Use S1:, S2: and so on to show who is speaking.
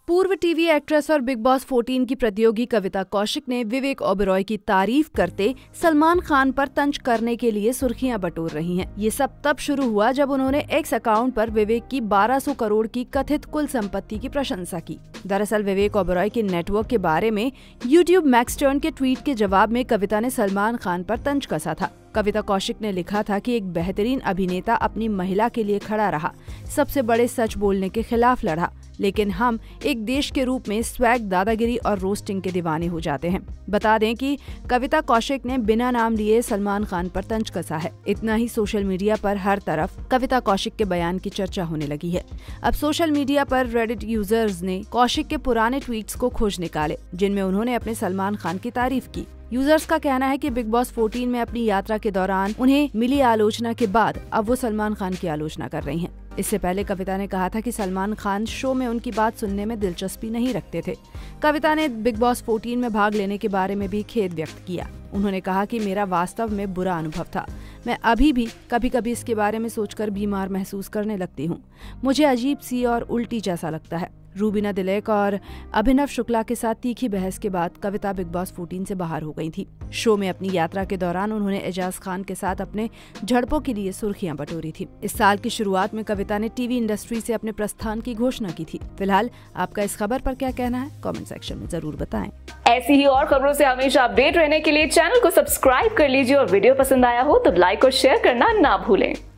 S1: पूर्व TV actress और Bigg Boss 14 की प्रतियोगी कविता कौशिक ने विवेक ओबेरॉय की तारीफ करते सलमान खान पर तंज करने के लिए सुर्खियां बटोर रही हैं। ये सब तब शुरू हुआ जब उन्होंने एक्स अकाउंट पर विवेक की 1200 करोड़ की कथित कुल संपत्ति की प्रशंसा की। दरअसल विवेक ओबेरॉय के नेटवर्क के बारे में यूट्यूब मैक्सटर्न के ट्वीट के जवाब में कविता ने सलमान खान पर तंज कसा था। कविता कौशिक ने लिखा था कि एक बेहतरीन अभिनेता अपनी महिला के लिए खड़ा रहा, सबसे बड़े सच बोलने के खिलाफ लड़ा, लेकिन हम एक देश के रूप में स्वैग, दादागिरी और रोस्टिंग के दीवाने हो जाते हैं। बता दें कि कविता कौशिक ने बिना नाम लिए सलमान खान पर तंज कसा है। इतना ही सोशल मीडिया पर हर तरफ कविता कौशिक के बयान की चर्चा होने लगी है। अब सोशल मीडिया पर रेडिट यूजर्स ने कौशिक के पुराने ट्वीट्स को खोज निकाले, जिनमें उन्होंने अपने सलमान खान की तारीफ की। यूजर्स का कहना है कि बिग बॉस 14 में अपनी यात्रा के दौरान उन्हें मिली आलोचना के बाद अब वो सलमान खान की आलोचना कर रही हैं। इससे पहले कविता ने कहा था कि सलमान खान शो में उनकी बात सुनने में दिलचस्पी नहीं रखते थे। कविता ने बिग बॉस 14 में भाग लेने के बारे में भी खेद व्यक्त किया। उन्होंने कहा कि मेरा वास्तव में बुरा अनुभव था। मैं अभी भी कभी कभी इसके बारे में सोचकर बीमार महसूस करने लगती हूँ। मुझे अजीब सी और उल्टी जैसा लगता है। रूबीना दिलेक और अभिनव शुक्ला के साथ तीखी बहस के बाद कविता बिग बॉस 14 से बाहर हो गई थी। शो में अपनी यात्रा के दौरान उन्होंने एजाज खान के साथ अपने झड़पों के लिए सुर्खियां बटोरी थी। इस साल की शुरुआत में कविता ने टीवी इंडस्ट्री से अपने प्रस्थान की घोषणा की थी। फिलहाल आपका इस खबर पर क्या कहना है, कमेंट सेक्शन में जरूर बताएं।
S2: ऐसी ही और खबरों से हमेशा अपडेट रहने के लिए चैनल को सब्सक्राइब कर लीजिए और वीडियो पसंद आया हो तो लाइक और शेयर करना ना भूलें।